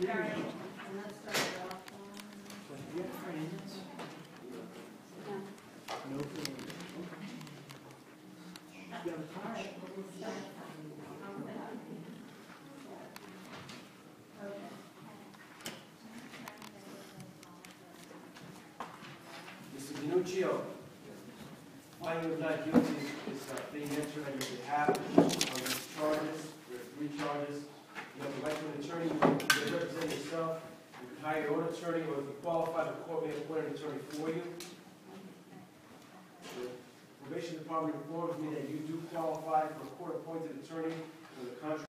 you have friends? No friends. You have a crush? Mr. Denuccio, finding of not guilty is being entered on your behalf on these charges. There are 3 charges. You have the right to an attorney. You can represent yourself. You can hire your own attorney, or if you qualify, the court may appoint an attorney for you. The probation department informs me that you do qualify for a court-appointed attorney. On the contrary,